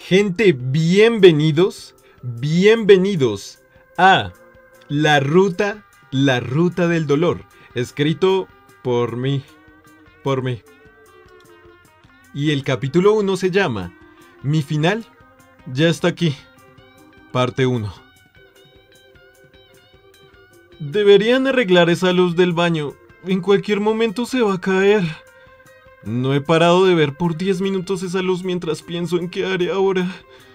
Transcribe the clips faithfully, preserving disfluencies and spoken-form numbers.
Gente, bienvenidos, bienvenidos a La Ruta, La Ruta del Dolor, escrito por mí, por mí. Y el capítulo uno se llama Mi final ya está aquí, parte uno. Deberían arreglar esa luz del baño, en cualquier momento se va a caer. No he parado de ver por diez minutos esa luz mientras pienso en qué haré ahora.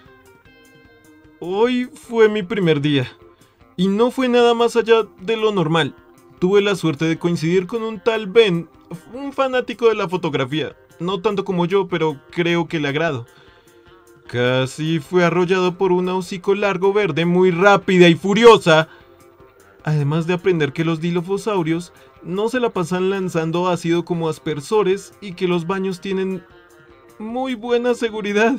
Hoy fue mi primer día, y no fue nada más allá de lo normal. Tuve la suerte de coincidir con un tal Ben, un fanático de la fotografía. No tanto como yo, pero creo que le agrado. Casi fue arrollado por un hocico largo verde muy rápida y furiosa. Además de aprender que los dilofosaurios no se la pasan lanzando ácido como aspersores y que los baños tienen muy buena seguridad.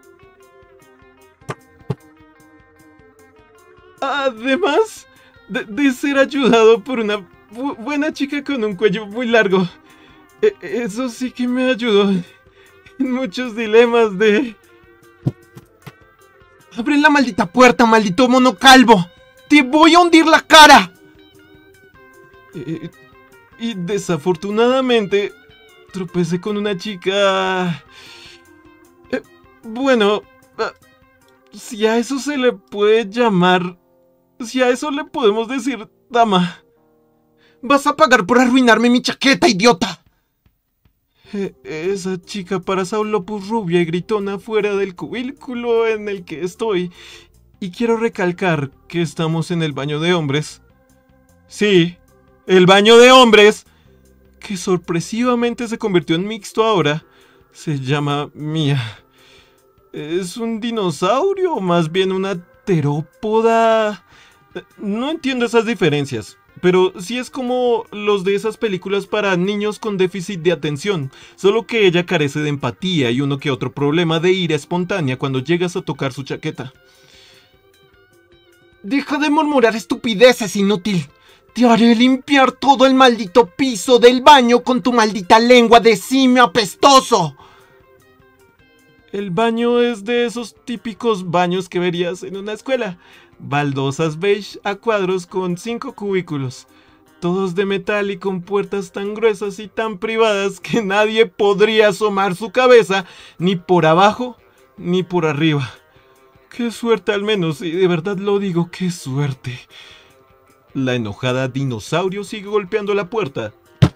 Además de, de ser ayudado por una bu buena chica con un cuello muy largo. E eso sí que me ayudó en muchos dilemas de... ¡Abre la maldita puerta, maldito mono calvo! ¡Te voy a hundir la cara! Eh, y desafortunadamente tropecé con una chica... Eh, bueno, uh, si a eso se le puede llamar... Si a eso le podemos decir dama. ¡Vas a pagar por arruinarme mi chaqueta, idiota! Eh, esa chica Parasaurolophus rubia y gritona fuera del cubículo en el que estoy. Y quiero recalcar que estamos en el baño de hombres. Sí, el baño de hombres, que sorpresivamente se convirtió en mixto ahora, se llama Mía. ¿Es un dinosaurio o más bien una terópoda? No entiendo esas diferencias, pero sí es como los de esas películas para niños con déficit de atención, solo que ella carece de empatía y uno que otro problema de ira espontánea cuando llegas a tocar su chaqueta. Deja de murmurar estupideces, inútil. Te haré limpiar todo el maldito piso del baño con tu maldita lengua de simio apestoso. El baño es de esos típicos baños que verías en una escuela. Baldosas beige a cuadros con cinco cubículos. Todos de metal y con puertas tan gruesas y tan privadas que nadie podría asomar su cabeza ni por abajo ni por arriba. ¡Qué suerte al menos! Y de verdad lo digo, ¡qué suerte! La enojada dinosaurio sigue golpeando la puerta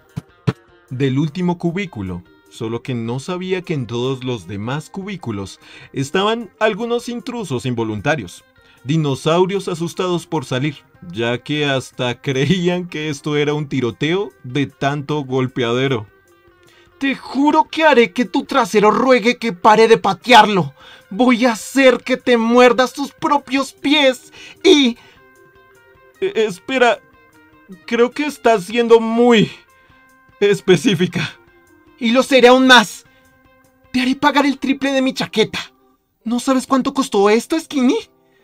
del último cubículo, solo que no sabía que en todos los demás cubículos estaban algunos intrusos involuntarios. Dinosaurios asustados por salir, ya que hasta creían que esto era un tiroteo de tanto golpeadero. Te juro que haré que tu trasero ruegue que pare de patearlo. Voy a hacer que te muerdas tus propios pies y... Eh, espera, creo que estás siendo muy específica. Y lo seré aún más. Te haré pagar el triple de mi chaqueta. ¿No sabes cuánto costó esto, Skinny?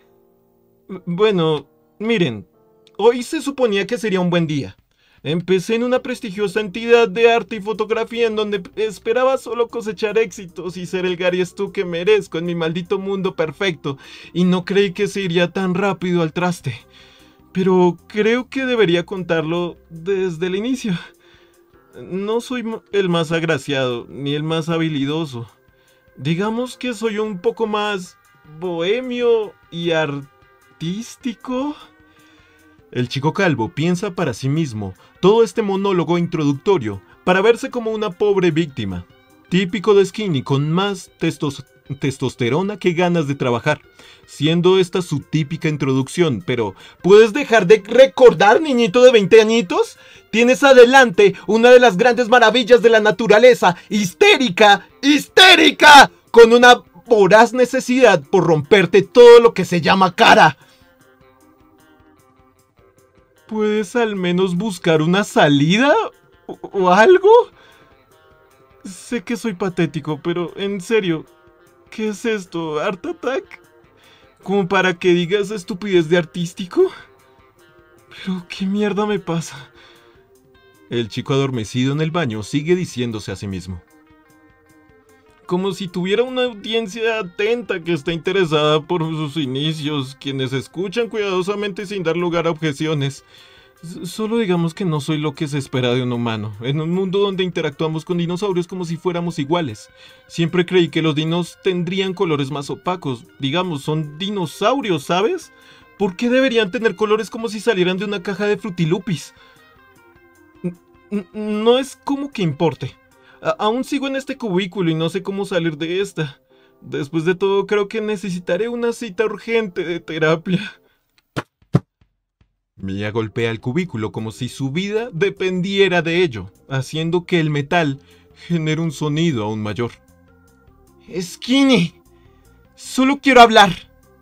Bueno, miren, hoy se suponía que sería un buen día. Empecé en una prestigiosa entidad de arte y fotografía en donde esperaba solo cosechar éxitos y ser el Gary Stu que merezco en mi maldito mundo perfecto, y no creí que se iría tan rápido al traste. Pero creo que debería contarlo desde el inicio. No soy el más agraciado ni el más habilidoso. Digamos que soy un poco más bohemio y artístico. El chico calvo piensa para sí mismo todo este monólogo introductorio para verse como una pobre víctima. Típico de Skinny con más testos testosterona que ganas de trabajar, siendo esta su típica introducción. Pero, ¿puedes dejar de recordar, niñito de veinte añitos? Tienes adelante una de las grandes maravillas de la naturaleza, histérica, histérica, con una voraz necesidad por romperte todo lo que se llama cara. ¿Puedes al menos buscar una salida? ¿O, o algo? Sé que soy patético, pero en serio, ¿qué es esto? ¿Art Attack? ¿Como para que digas estupidez de artístico? ¿Pero qué mierda me pasa? El chico adormecido en el baño sigue diciéndose a sí mismo. como si tuviera una audiencia atenta que está interesada por sus inicios, quienes escuchan cuidadosamente sin dar lugar a objeciones. S- Solo digamos que no soy lo que se espera de un humano, en un mundo donde interactuamos con dinosaurios como si fuéramos iguales. Siempre creí que los dinos tendrían colores más opacos, digamos, son dinosaurios, ¿sabes? ¿Por qué deberían tener colores como si salieran de una caja de frutilupis? N- n- no es como que importe. A- aún sigo en este cubículo y no sé cómo salir de esta. Después de todo, creo que necesitaré una cita urgente de terapia. Mia golpea el cubículo como si su vida dependiera de ello, haciendo que el metal genere un sonido aún mayor. Skinny, solo quiero hablar.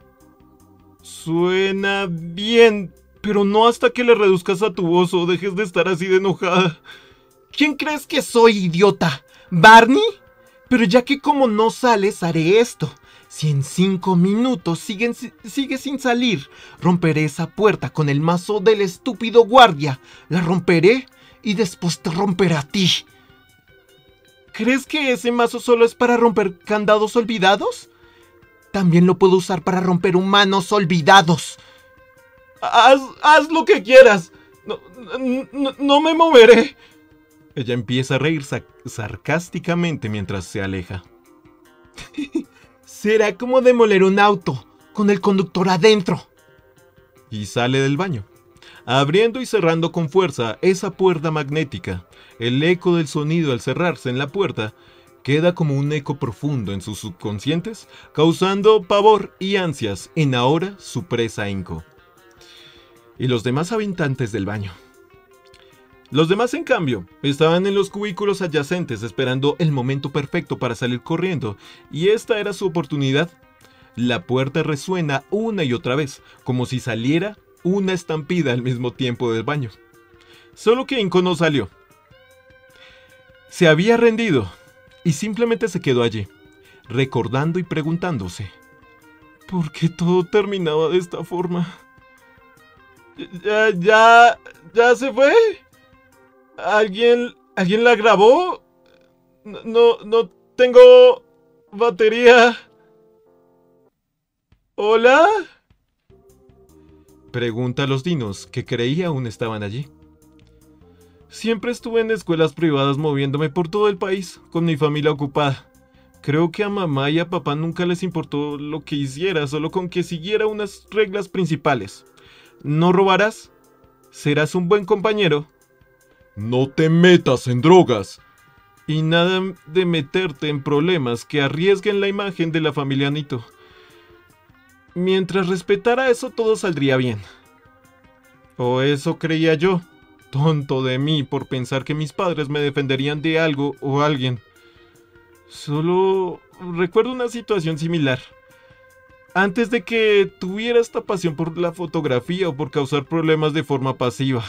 Suena bien, pero no hasta que le reduzcas a tu voz o dejes de estar así de enojada. ¿Quién crees que soy, idiota? ¿Barney? Pero ya que como no sales, haré esto. Si en cinco minutos siguen, sigue sin salir, romperé esa puerta con el mazo del estúpido guardia. La romperé y después te romperé a ti. ¿Crees que ese mazo solo es para romper candados olvidados? También lo puedo usar para romper humanos olvidados. Haz, haz lo que quieras. No, no, no me moveré. Ella empieza a reír sa- sarcásticamente mientras se aleja. Será como demoler un auto, con el conductor adentro. Y sale del baño, abriendo y cerrando con fuerza esa puerta magnética. El eco del sonido al cerrarse en la puerta queda como un eco profundo en sus subconscientes, causando pavor y ansias en ahora su presa Inco. Y los demás habitantes del baño. Los demás, en cambio, estaban en los cubículos adyacentes esperando el momento perfecto para salir corriendo, y esta era su oportunidad. La puerta resuena una y otra vez, como si saliera una estampida al mismo tiempo del baño. Solo que Inco no salió. Se había rendido, y simplemente se quedó allí, recordando y preguntándose, ¿por qué todo terminaba de esta forma? ¿Ya, ya, ya se fue? ¿Alguien, alguien la grabó? No, no, no tengo batería. ¿Hola? Pregunta a los dinos, que creía aún estaban allí. Siempre estuve en escuelas privadas moviéndome por todo el país, con mi familia ocupada. Creo que a mamá y a papá nunca les importó lo que hiciera, solo con que siguiera unas reglas principales. No robarás, serás un buen compañero, no te metas en drogas, y nada de meterte en problemas que arriesguen la imagen de la familia Nito. Mientras respetara eso, todo saldría bien. O eso creía yo. Tonto de mí por pensar que mis padres me defenderían de algo o alguien. Solo recuerdo una situación similar. Antes de que tuviera esta pasión por la fotografía o por causar problemas de forma pasiva.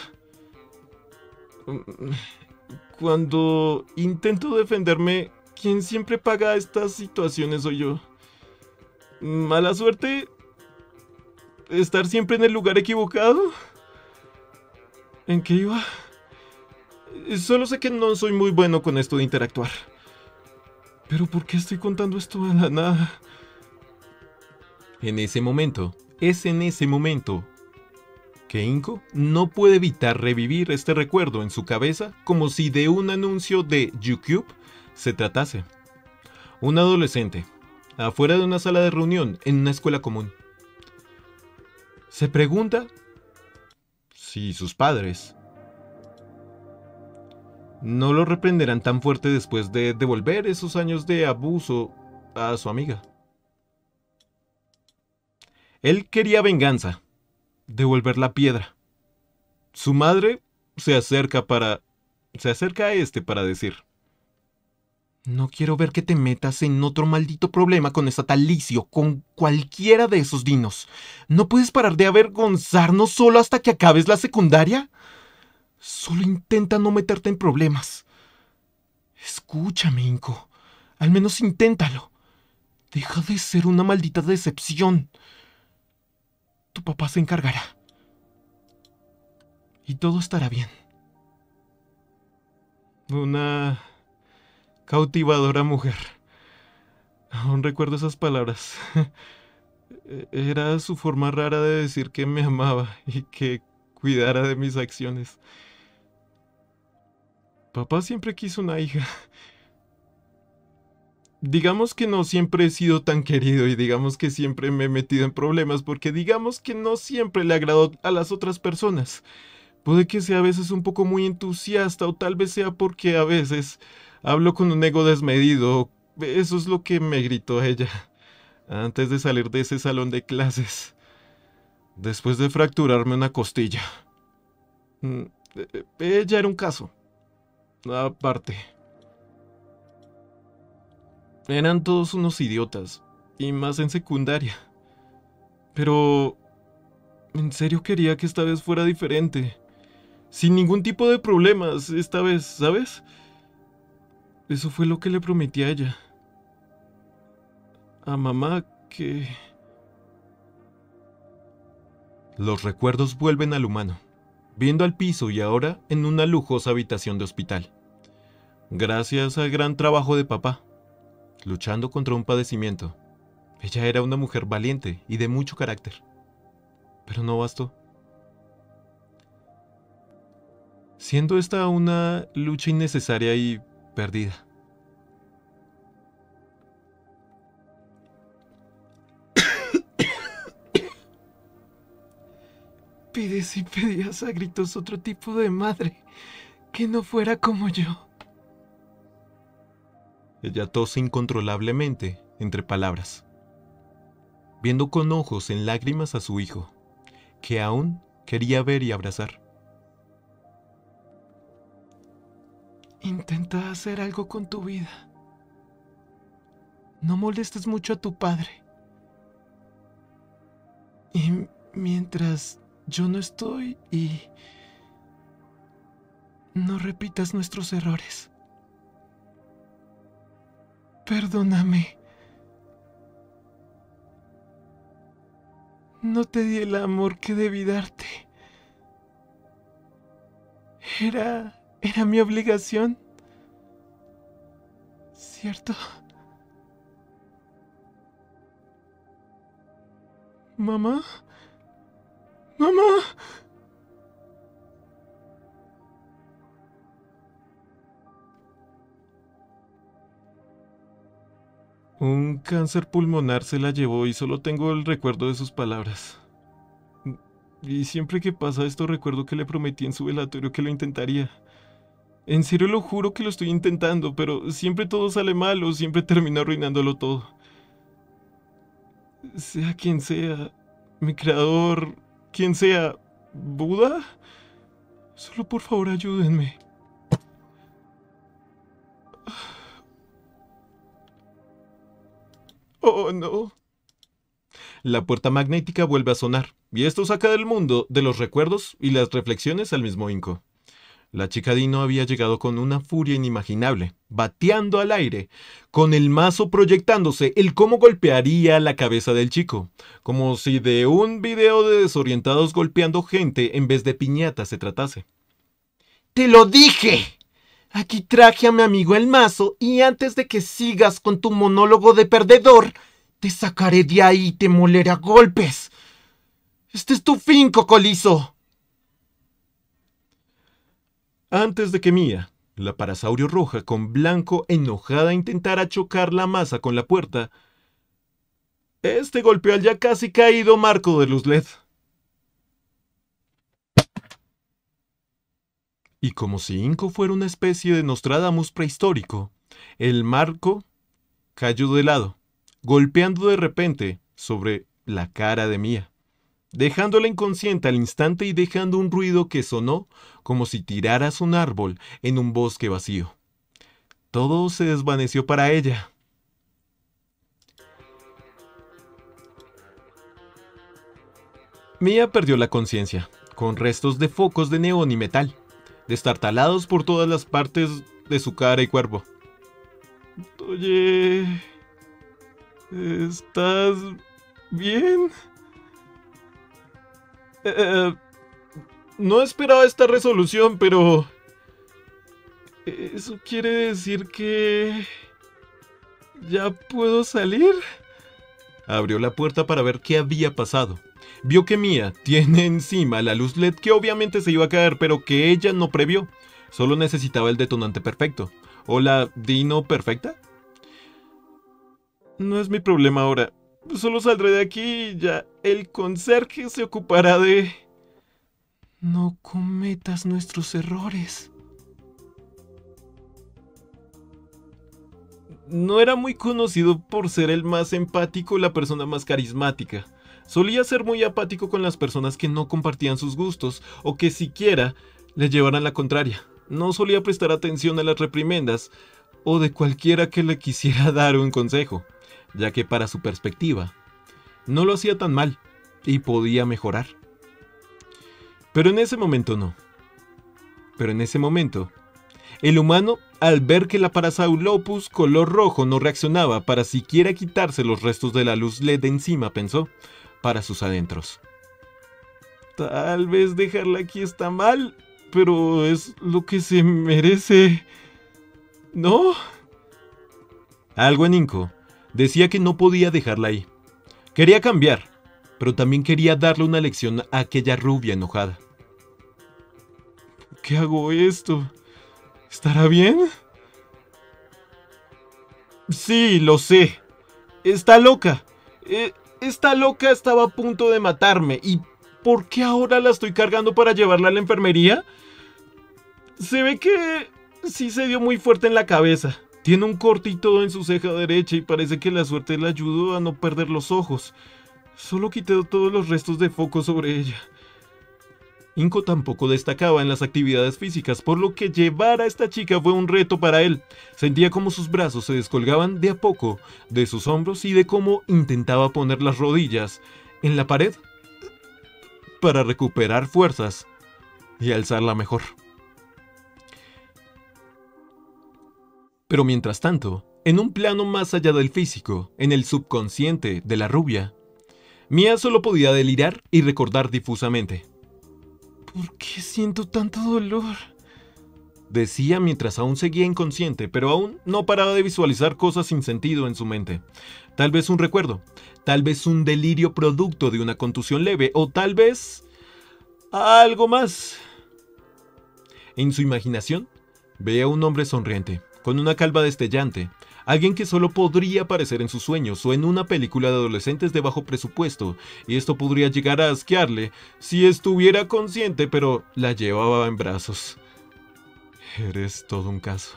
Cuando intento defenderme, quien siempre paga estas situaciones soy yo. Mala suerte. Estar siempre en el lugar equivocado. ¿En qué iba? Solo sé que no soy muy bueno con esto de interactuar. Pero ¿por qué estoy contando esto de la nada? En ese momento, es en ese momento que Inco no puede evitar revivir este recuerdo en su cabeza como si de un anuncio de YouTube se tratase. Un adolescente, afuera de una sala de reunión en una escuela común. Se pregunta si sus padres no lo reprenderán tan fuerte después de devolver esos años de abuso a su amiga. Él quería venganza, devolver la piedra. Su madre se acerca para se acerca a este para decir: No quiero ver que te metas en otro maldito problema con esa tal Licio, con cualquiera de esos dinos. ¿No puedes parar de avergonzarnos solo hasta que acabes la secundaria? Solo intenta no meterte en problemas. Escúchame, Inco. Al menos inténtalo. Deja de ser una maldita decepción. Tu papá se encargará. Y todo estará bien. Una cautivadora mujer. Aún recuerdo esas palabras. Era su forma rara de decir que me amaba y que cuidara de mis acciones. Papá siempre quiso una hija. Digamos que no siempre he sido tan querido y digamos que siempre me he metido en problemas porque digamos que no siempre le agradó a las otras personas. Puede que sea a veces un poco muy entusiasta o tal vez sea porque a veces hablo con un ego desmedido. Eso es lo que me gritó ella antes de salir de ese salón de clases, después de fracturarme una costilla. Mm, eh, Ella era un caso, aparte. Eran todos unos idiotas, y más en secundaria. Pero en serio quería que esta vez fuera diferente, sin ningún tipo de problemas, esta vez, ¿sabes? Eso fue lo que le prometí a ella. A mamá que... Los recuerdos vuelven al humano, viendo al piso y ahora en una lujosa habitación de hospital. Gracias al gran trabajo de papá, luchando contra un padecimiento. Ella era una mujer valiente y de mucho carácter. Pero no bastó. Siendo esta una lucha innecesaria y perdida. Pides y pedías a gritos otro tipo de madre, que no fuera como yo. Ella tose incontrolablemente entre palabras, viendo con ojos en lágrimas a su hijo, que aún quería ver y abrazar. Intenta hacer algo con tu vida. No molestes mucho a tu padre. Y mientras yo no estoy y... no repitas nuestros errores. Perdóname. No te di el amor que debí darte. Era... era mi obligación. ¿Cierto? ¿Mamá? ¡Mamá! Un cáncer pulmonar se la llevó y solo tengo el recuerdo de sus palabras. Y siempre que pasa esto recuerdo que le prometí en su velatorio que lo intentaría. En serio lo juro que lo estoy intentando, pero siempre todo sale mal o siempre termino arruinándolo todo. Sea quien sea, mi creador, quien sea, ¿Buda? Solo por favor ayúdenme. Oh, no. La puerta magnética vuelve a sonar, y esto saca del mundo de los recuerdos y las reflexiones al mismo Inco. La chica Dino había llegado con una furia inimaginable, bateando al aire, con el mazo proyectándose el cómo golpearía la cabeza del chico, como si de un video de desorientados golpeando gente en vez de piñata se tratase. ¡Te lo dije! Aquí traje a mi amigo el mazo y antes de que sigas con tu monólogo de perdedor, te sacaré de ahí y te moleré a golpes. Este es tu fin, Cocolizo. Antes de que Mía, la parasaurio roja con blanco enojada, intentara chocar la masa con la puerta, este golpeó al ya casi caído marco de luz L E D. Y como si Inco fuera una especie de Nostradamus prehistórico, el marco cayó de lado, golpeando de repente sobre la cara de Mía, dejándola inconsciente al instante y dejando un ruido que sonó como si tiraras un árbol en un bosque vacío. Todo se desvaneció para ella. Mía perdió la conciencia, con restos de focos de neón y metal, destartalados por todas las partes de su cara y cuerpo. Oye, ¿estás bien? Eh, no esperaba esta resolución, pero... eso quiere decir que... ¿Ya puedo salir? Abrió la puerta para ver qué había pasado. Vio que Mia tiene encima la luz L E D que obviamente se iba a caer, pero que ella no previó. Solo necesitaba el detonante perfecto. ¿O la Dino perfecta? No es mi problema ahora. Solo saldré de aquí y ya el conserje se ocupará de... No cometas nuestros errores. No era muy conocido por ser el más empático o la persona más carismática. Solía ser muy apático con las personas que no compartían sus gustos o que siquiera le llevaran la contraria. No solía prestar atención a las reprimendas o de cualquiera que le quisiera dar un consejo, ya que para su perspectiva no lo hacía tan mal y podía mejorar. Pero en ese momento no. Pero en ese momento, el humano, al ver que la Parasaurolophus color rojo no reaccionaba para siquiera quitarse los restos de la luz L E D de encima, pensó, para sus adentros. Tal vez dejarla aquí está mal, pero es lo que se merece, ¿no? Algo en Inco decía que no podía dejarla ahí. Quería cambiar, pero también quería darle una lección a aquella rubia enojada. ¿Por qué hago esto? ¿Estará bien? Sí, lo sé. Está loca. Eh, esta loca estaba a punto de matarme. ¿Y por qué ahora la estoy cargando para llevarla a la enfermería? Se ve que sí se dio muy fuerte en la cabeza. Tiene un corte y todo en su ceja derecha y parece que la suerte le ayudó a no perder los ojos. Solo quité todos los restos de foco sobre ella. Inco tampoco destacaba en las actividades físicas, por lo que llevar a esta chica fue un reto para él. Sentía como sus brazos se descolgaban de a poco de sus hombros y de cómo intentaba poner las rodillas en la pared para recuperar fuerzas y alzarla mejor. Pero mientras tanto, en un plano más allá del físico, en el subconsciente de la rubia, Mia solo podía delirar y recordar difusamente. ¿Por qué siento tanto dolor? Decía mientras aún seguía inconsciente, pero aún no paraba de visualizar cosas sin sentido en su mente. Tal vez un recuerdo, tal vez un delirio producto de una contusión leve, o tal vez algo más. En su imaginación, veía a un hombre sonriente, con una calva destellante, alguien que solo podría aparecer en sus sueños o en una película de adolescentes de bajo presupuesto, y esto podría llegar a asquearle si estuviera consciente, pero la llevaba en brazos. Eres todo un caso.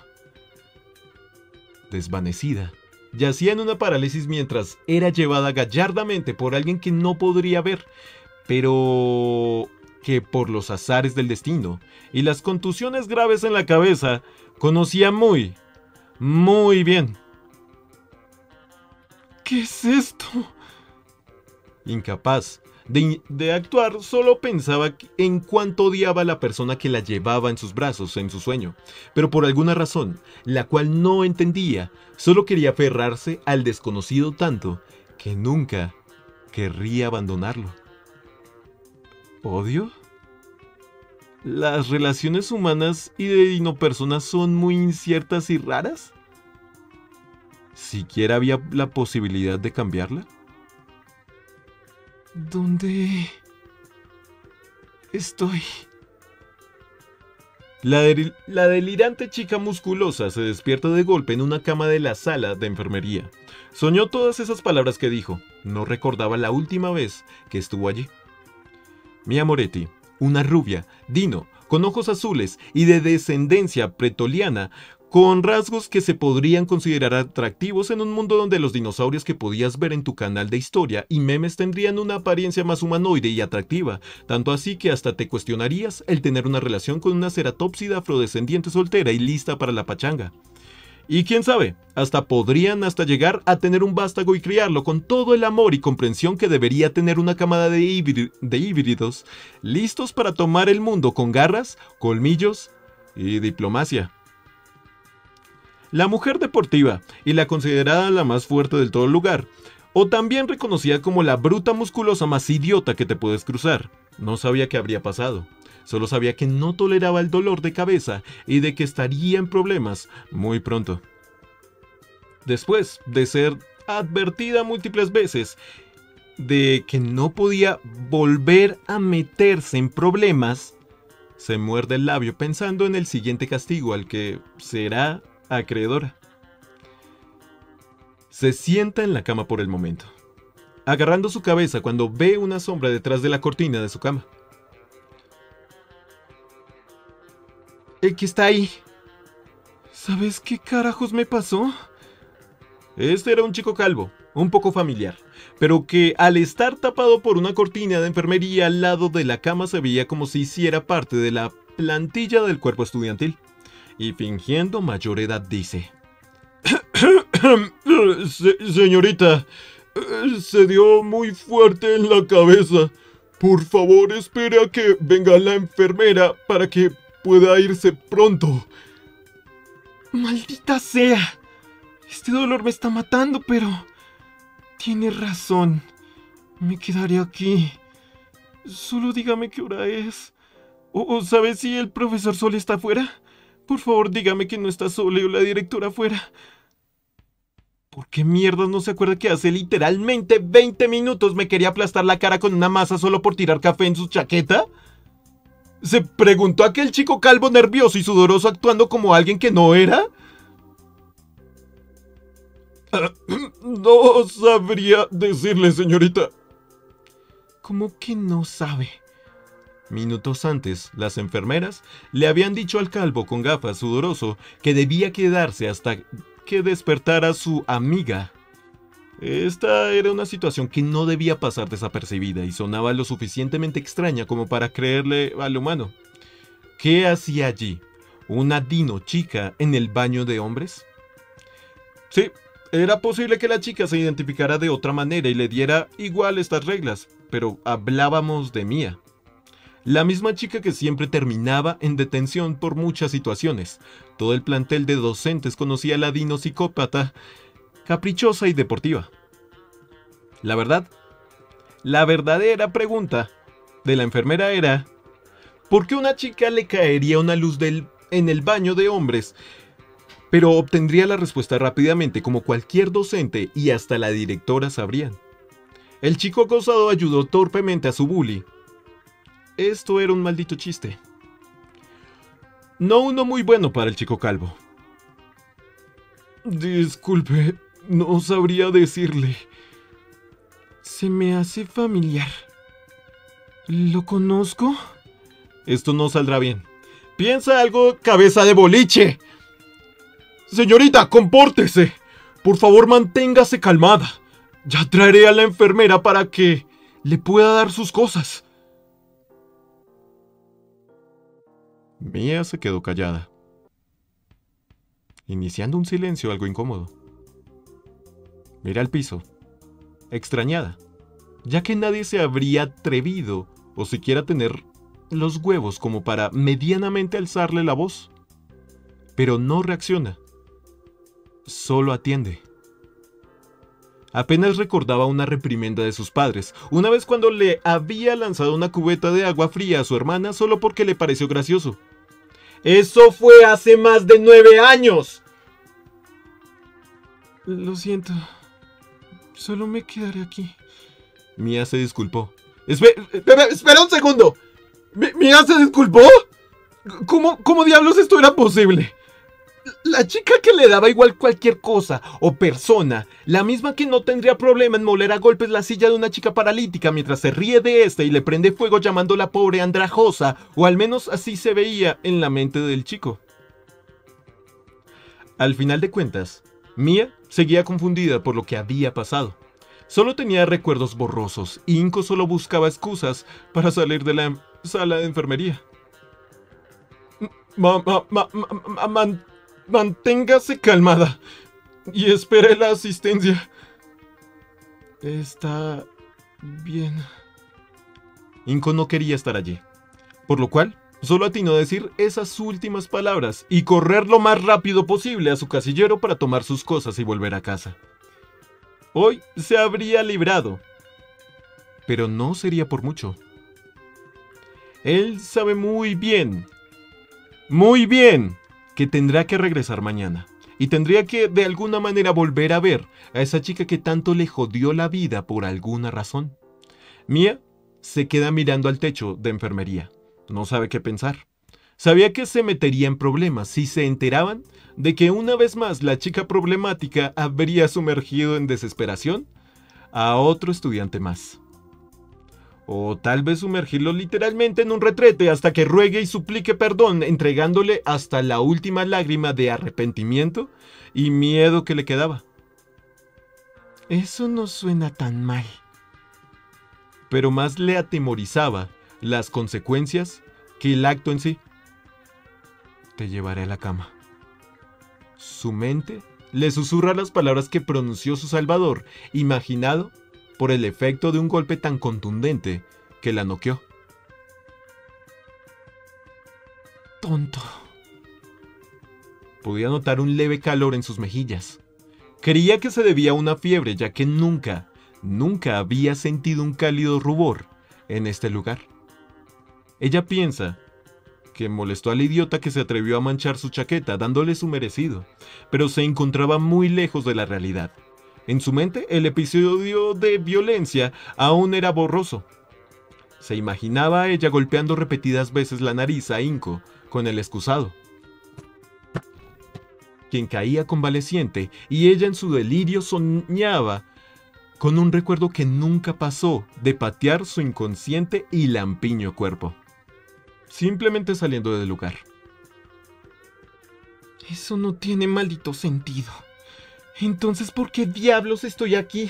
Desvanecida, yacía en una parálisis mientras era llevada gallardamente por alguien que no podría ver, pero que por los azares del destino y las contusiones graves en la cabeza, conocía muy, muy bien. ¿Qué es esto? Incapaz de, de actuar, solo pensaba en cuánto odiaba a la persona que la llevaba en sus brazos en su sueño, pero por alguna razón, la cual no entendía, solo quería aferrarse al desconocido tanto que nunca querría abandonarlo. ¿Odio? ¿Las relaciones humanas y de dinopersonas son muy inciertas y raras? ¿Siquiera había la posibilidad de cambiarla? ¿Dónde estoy? La, del- la delirante chica musculosa se despierta de golpe en una cama de la sala de enfermería. Soñó todas esas palabras que dijo. No recordaba la última vez que estuvo allí. Mia Moretti, una rubia, dino, con ojos azules y de descendencia pretoliana, con rasgos que se podrían considerar atractivos en un mundo donde los dinosaurios que podías ver en tu canal de historia y memes tendrían una apariencia más humanoide y atractiva, tanto así que hasta te cuestionarías el tener una relación con una ceratópsida afrodescendiente soltera y lista para la pachanga. Y quién sabe, hasta podrían hasta llegar a tener un vástago y criarlo con todo el amor y comprensión que debería tener una camada de, híbrid- de híbridos listos para tomar el mundo con garras, colmillos y diplomacia. La mujer deportiva y la considerada la más fuerte del todo el lugar, o también reconocida como la bruta musculosa más idiota que te puedes cruzar, no sabía qué habría pasado. Solo sabía que no toleraba el dolor de cabeza y de que estaría en problemas muy pronto. Después de ser advertida múltiples veces de que no podía volver a meterse en problemas, se muerde el labio pensando en el siguiente castigo al que será acreedora. Se sienta en la cama por el momento, agarrando su cabeza cuando ve una sombra detrás de la cortina de su cama. El que está ahí. ¿Sabes qué carajos me pasó? Este era un chico calvo, un poco familiar, pero que al estar tapado por una cortina de enfermería al lado de la cama se veía como si hiciera parte de la plantilla del cuerpo estudiantil. Y fingiendo mayor edad dice: Se señorita, se dio muy fuerte en la cabeza. Por favor, espere a que venga la enfermera para que pueda irse pronto. Maldita sea. Este dolor me está matando, pero... Tiene razón. Me quedaré aquí. Solo dígame qué hora es. ¿O, o sabe si el profesor Sol está afuera? Por favor, dígame que no está Sole o la directora afuera. ¿Por qué mierdas no se acuerda que hace literalmente veinte minutos me quería aplastar la cara con una masa solo por tirar café en su chaqueta? ¿Se preguntó aquel chico calvo nervioso y sudoroso actuando como alguien que no era? No sabría decirle, señorita. ¿Cómo que no sabe? Minutos antes, las enfermeras le habían dicho al calvo con gafas sudoroso que debía quedarse hasta que despertara su amiga. Esta era una situación que no debía pasar desapercibida y sonaba lo suficientemente extraña como para creerle al humano. ¿Qué hacía allí? ¿Una dino chica en el baño de hombres? Sí, era posible que la chica se identificara de otra manera y le diera igual estas reglas, pero hablábamos de Mía. La misma chica que siempre terminaba en detención por muchas situaciones. Todo el plantel de docentes conocía a la dino psicópata, caprichosa y deportiva. La verdad, la verdadera pregunta de la enfermera era: ¿por qué una chica le caería una luz del, en el baño de hombres? Pero obtendría la respuesta rápidamente, como cualquier docente y hasta la directora sabrían. El chico acosado ayudó torpemente a su bully. Esto era un maldito chiste. No uno muy bueno para el chico calvo. Disculpe, no sabría decirle. Se me hace familiar. ¿Lo conozco? Esto no saldrá bien. Piensa algo, cabeza de boliche. Señorita, compórtese. Por favor, manténgase calmada. Ya traeré a la enfermera para que le pueda dar sus cosas. Mía se quedó callada, iniciando un silencio algo incómodo. Mira al piso, extrañada, ya que nadie se habría atrevido o siquiera tener los huevos como para medianamente alzarle la voz. Pero no reacciona, solo atiende. Apenas recordaba una reprimenda de sus padres, una vez cuando le había lanzado una cubeta de agua fría a su hermana solo porque le pareció gracioso. ¡Eso fue hace más de nueve años! Lo siento. Solo me quedaré aquí. Mía se disculpó. Espera, espera, espera un segundo. ¿Mía se disculpó? ¿Cómo, cómo diablos esto era posible? La chica que le daba igual cualquier cosa o persona, la misma que no tendría problema en moler a golpes la silla de una chica paralítica mientras se ríe de esta y le prende fuego llamándola pobre andrajosa, o al menos así se veía en la mente del chico. Al final de cuentas, Mía seguía confundida por lo que había pasado. Solo tenía recuerdos borrosos y Inco solo buscaba excusas para salir de la sala de enfermería. Ma, ma, ma, ma, man, manténgase calmada y espere la asistencia. Está bien. Inco no quería estar allí, por lo cual solo atinó a decir esas últimas palabras y correr lo más rápido posible a su casillero para tomar sus cosas y volver a casa. Hoy se habría librado, pero no sería por mucho. Él sabe muy bien, muy bien, que tendrá que regresar mañana. y tendría que de alguna manera volver a ver a esa chica que tanto le jodió la vida por alguna razón. Mia se queda mirando al techo de enfermería. No sabe qué pensar. Sabía que se metería en problemas si se enteraban de que una vez más la chica problemática habría sumergido en desesperación a otro estudiante más. O tal vez sumergirlo literalmente en un retrete hasta que ruegue y suplique perdón, entregándole hasta la última lágrima de arrepentimiento y miedo que le quedaba. Eso no suena tan mal. Pero más le atemorizaba las consecuencias que el acto en sí. Te llevaré a la cama. Su mente le susurra las palabras que pronunció su salvador, imaginado por el efecto de un golpe tan contundente que la noqueó. Tonto. Podía notar un leve calor en sus mejillas. Creía que se debía a una fiebre, ya que nunca, nunca había sentido un cálido rubor en este lugar. Ella piensa que molestó al idiota que se atrevió a manchar su chaqueta, dándole su merecido, pero se encontraba muy lejos de la realidad. En su mente, el episodio de violencia aún era borroso. Se imaginaba a ella golpeando repetidas veces la nariz a Inko con el excusado, quien caía convaleciente, y ella en su delirio soñaba con un recuerdo que nunca pasó de patear su inconsciente y lampiño cuerpo, simplemente saliendo del lugar. Eso no tiene maldito sentido. Entonces, ¿por qué diablos estoy aquí?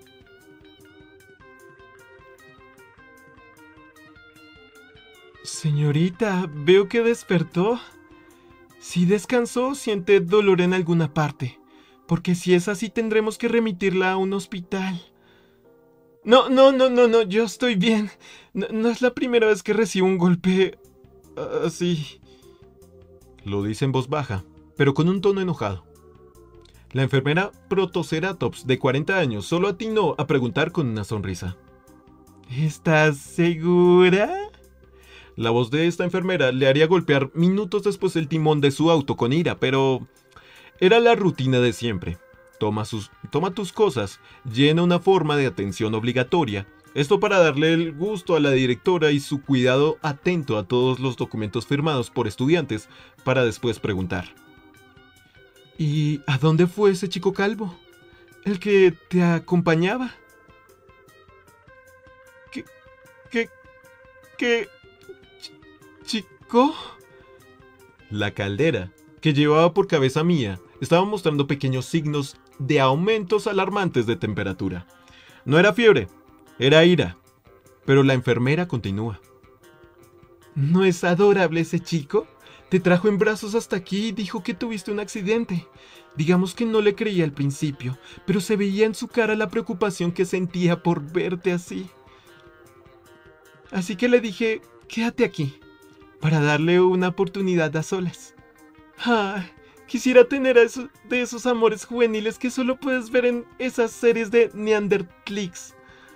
Señorita, veo que despertó. Si descansó, siente dolor en alguna parte, porque si es así tendremos que remitirla a un hospital. No, no, no, no, no, yo estoy bien. No, no es la primera vez que recibo un golpe así. Lo dice en voz baja, pero con un tono enojado. La enfermera Protoceratops, de cuarenta años, solo atinó a preguntar con una sonrisa. ¿Estás segura? La voz de esta enfermera le haría golpear minutos después el timón de su auto con ira, pero era la rutina de siempre. Toma, sus, toma tus cosas, llena una forma de atención obligatoria. Esto para darle el gusto a la directora y su cuidado atento a todos los documentos firmados por estudiantes para después preguntar. ¿Y a dónde fue ese chico calvo? ¿El que te acompañaba? ¿Qué? ¿Qué? ¿Qué? ¿Chico? La caldera, que llevaba por cabeza Mia, estaba mostrando pequeños signos de aumentos alarmantes de temperatura. No era fiebre, era ira, pero la enfermera continúa. ¿No es adorable ese chico? Te trajo en brazos hasta aquí y dijo que tuviste un accidente. Digamos que no le creía al principio, pero se veía en su cara la preocupación que sentía por verte así. Así que le dije, quédate aquí, para darle una oportunidad a solas. Ah, quisiera tener a esos, de esos amores juveniles que solo puedes ver en esas series de Neanderthals.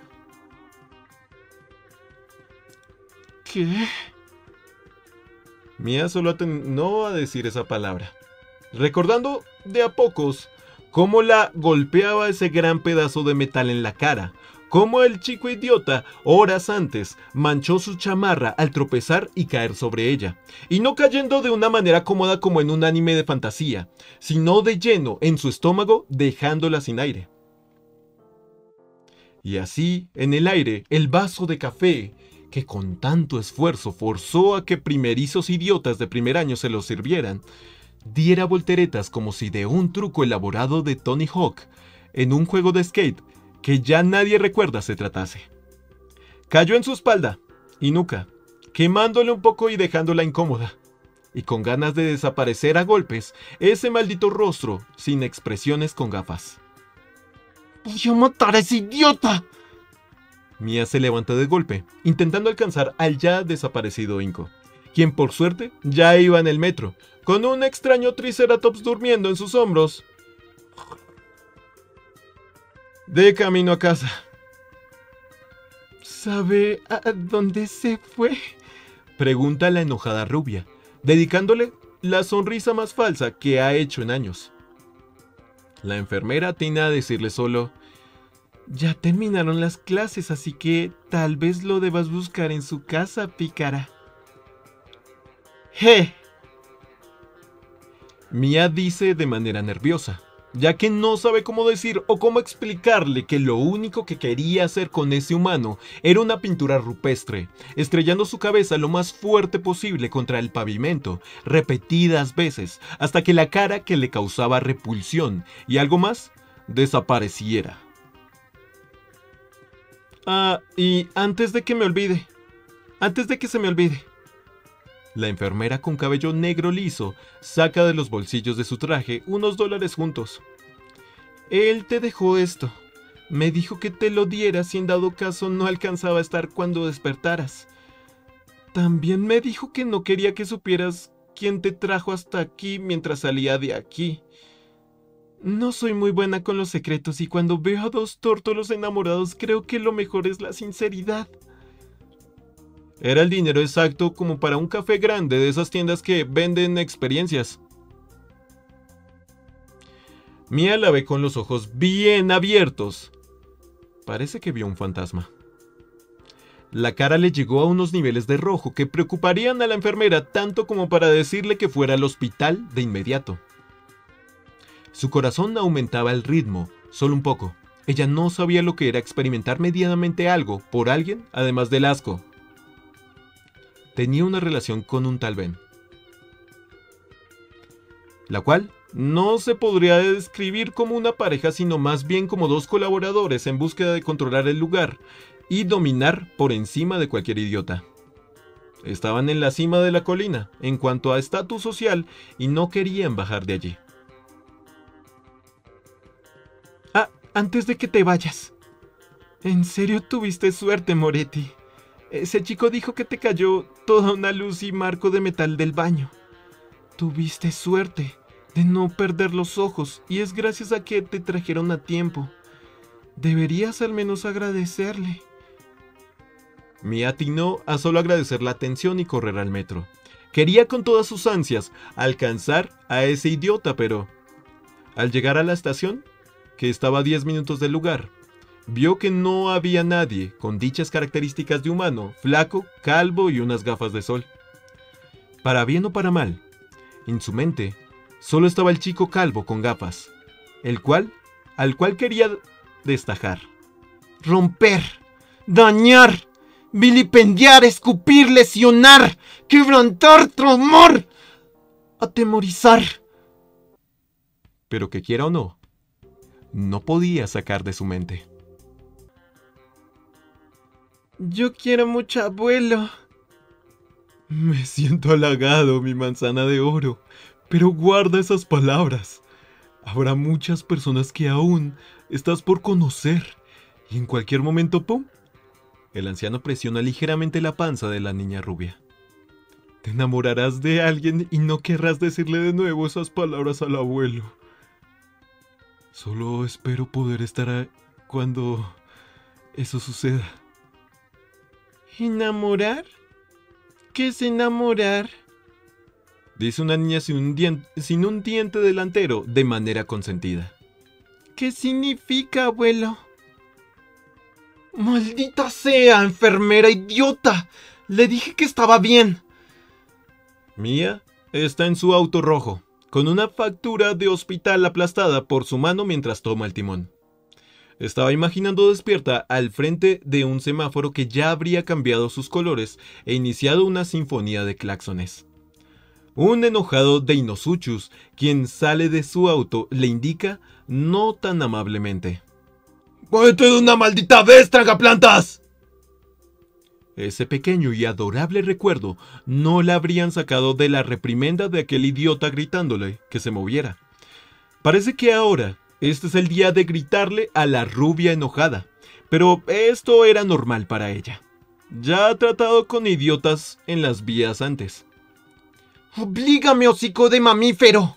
¿Qué? Mia solo atinó a decir esa palabra, recordando de a pocos cómo la golpeaba ese gran pedazo de metal en la cara, cómo el chico idiota, horas antes, manchó su chamarra al tropezar y caer sobre ella, y no cayendo de una manera cómoda como en un anime de fantasía, sino de lleno en su estómago, dejándola sin aire. Y así, en el aire, el vaso de café, que con tanto esfuerzo forzó a que primerizos idiotas de primer año se lo sirvieran, diera volteretas como si de un truco elaborado de Tony Hawk en un juego de skate que ya nadie recuerda se tratase. Cayó en su espalda y nuca, quemándole un poco y dejándola incómoda, y con ganas de desaparecer a golpes ese maldito rostro sin expresiones con gafas. ¡Voy a matar a ese idiota! Mia se levanta de golpe, intentando alcanzar al ya desaparecido Inko, quien por suerte ya iba en el metro, con un extraño Triceratops durmiendo en sus hombros. De camino a casa. ¿Sabe a dónde se fue? Pregunta la enojada rubia, dedicándole la sonrisa más falsa que ha hecho en años. La enfermera atina a decirle solo: ya terminaron las clases, así que tal vez lo debas buscar en su casa, pícara. ¡Je! Mia dice de manera nerviosa, ya que no sabe cómo decir o cómo explicarle que lo único que quería hacer con ese humano era una pintura rupestre, estrellando su cabeza lo más fuerte posible contra el pavimento, repetidas veces, hasta que la cara que le causaba repulsión y algo más desapareciera. Ah, y antes de que me olvide, antes de que se me olvide. La enfermera con cabello negro liso saca de los bolsillos de su traje unos dólares juntos. Él te dejó esto. Me dijo que te lo diera si en dado caso no alcanzaba a estar cuando despertaras. También me dijo que no quería que supieras quién te trajo hasta aquí mientras salía de aquí. No soy muy buena con los secretos y cuando veo a dos tórtolos enamorados creo que lo mejor es la sinceridad. Era el dinero exacto como para un café grande de esas tiendas que venden experiencias. Mia la ve con los ojos bien abiertos. Parece que vio un fantasma. La cara le llegó a unos niveles de rojo que preocuparían a la enfermera tanto como para decirle que fuera al hospital de inmediato. Su corazón aumentaba el ritmo, solo un poco. Ella no sabía lo que era experimentar medianamente algo por alguien, además del asco. Tenía una relación con un tal Ben, la cual no se podría describir como una pareja, sino más bien como dos colaboradores en búsqueda de controlar el lugar y dominar por encima de cualquier idiota. Estaban en la cima de la colina en cuanto a estatus social y no querían bajar de allí. Ah, antes de que te vayas. ¿En serio tuviste suerte, Moretti? Ese chico dijo que te cayó toda una luz y marco de metal del baño. Tuviste suerte de no perder los ojos y es gracias a que te trajeron a tiempo. Deberías al menos agradecerle. Mia atinó a solo agradecer la atención y correr al metro. Quería con todas sus ansias alcanzar a ese idiota, pero al llegar a la estación, que estaba a diez minutos del lugar, vio que no había nadie con dichas características de humano, flaco, calvo y unas gafas de sol. Para bien o para mal, en su mente solo estaba el chico calvo con gafas, el cual, al cual quería destajar. Romper, dañar, vilipendiar, escupir, lesionar, quebrantar, traumar, atemorizar. Pero que quiera o no, no podía sacar de su mente. Yo quiero mucho, abuelo. Me siento halagado, mi manzana de oro, pero guarda esas palabras. Habrá muchas personas que aún estás por conocer, y en cualquier momento, ¡pum! El anciano presiona ligeramente la panza de la niña rubia. Te enamorarás de alguien y no querrás decirle de nuevo esas palabras al abuelo. Solo espero poder estar ahí cuando eso suceda. ¿Enamorar? ¿Qué es enamorar? Dice una niña sin un, diente, sin un diente delantero de manera consentida. ¿Qué significa, abuelo? ¡Maldita sea, enfermera idiota! Le dije que estaba bien. Mia está en su auto rojo, con una factura de hospital aplastada por su mano mientras toma el timón. Estaba imaginando despierta al frente de un semáforo que ya habría cambiado sus colores e iniciado una sinfonía de claxones. Un enojado de Inosuchus, quien sale de su auto, le indica no tan amablemente: ¡Muévete de una maldita vez, tragaplantas! Ese pequeño y adorable recuerdo no la habrían sacado de la reprimenda de aquel idiota gritándole que se moviera. Parece que ahora este es el día de gritarle a la rubia enojada, pero esto era normal para ella. Ya ha tratado con idiotas en las vías antes. ¡Oblígame, hocico de mamífero!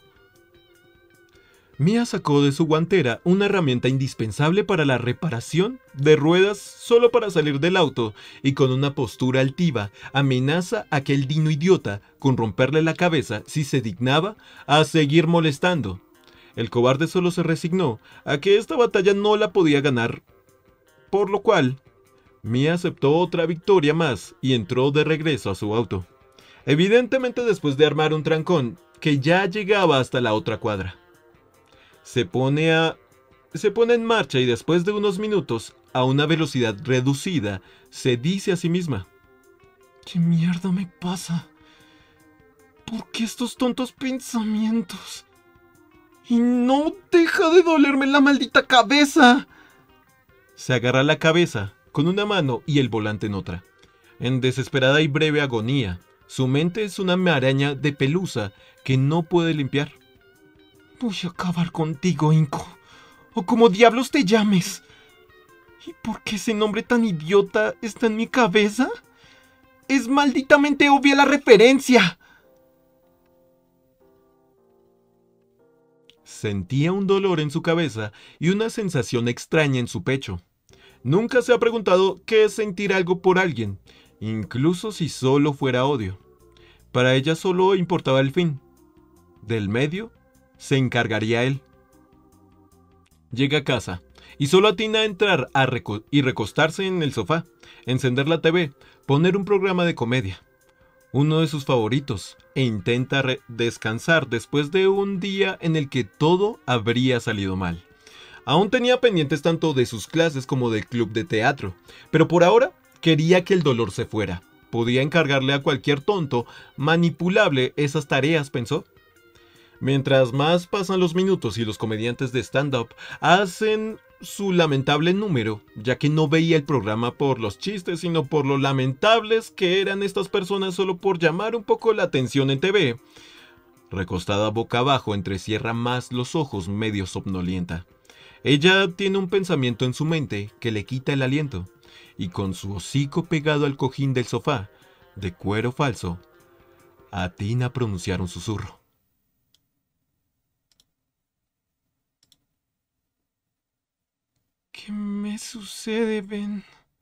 Mia sacó de su guantera una herramienta indispensable para la reparación de ruedas solo para salir del auto y con una postura altiva amenaza a aquel dino idiota con romperle la cabeza si se dignaba a seguir molestando. El cobarde solo se resignó a que esta batalla no la podía ganar, por lo cual Mia aceptó otra victoria más y entró de regreso a su auto. Evidentemente después de armar un trancón que ya llegaba hasta la otra cuadra. Se pone a... Se pone en marcha y después de unos minutos, a una velocidad reducida, se dice a sí misma: ¿qué mierda me pasa? ¿Por qué estos tontos pensamientos? Y no deja de dolerme la maldita cabeza. Se agarra la cabeza con una mano y el volante en otra. En desesperada y breve agonía, su mente es una maraña de pelusa que no puede limpiar. Voy a acabar contigo, Inco. O como diablos te llames. ¿Y por qué ese nombre tan idiota está en mi cabeza? Es malditamente obvia la referencia. Sentía un dolor en su cabeza y una sensación extraña en su pecho. Nunca se ha preguntado qué es sentir algo por alguien, incluso si solo fuera odio. Para ella solo importaba el fin. Del medio se encargaría él. Llega a casa y solo atina a entrar a reco- y recostarse en el sofá, encender la T V, poner un programa de comedia, uno de sus favoritos, e intenta re- descansar después de un día en el que todo habría salido mal. Aún tenía pendientes tanto de sus clases como del club de teatro, pero por ahora quería que el dolor se fuera. Podía encargarle a cualquier tonto manipulable esas tareas, pensó. Mientras más pasan los minutos y los comediantes de stand-up hacen su lamentable número, ya que no veía el programa por los chistes, sino por lo lamentables que eran estas personas solo por llamar un poco la atención en T V. Recostada boca abajo, entrecierra más los ojos, medio somnolienta. Ella tiene un pensamiento en su mente que le quita el aliento, y con su hocico pegado al cojín del sofá, de cuero falso, atina a pronunciar un susurro. ¿Qué me sucede, Ben?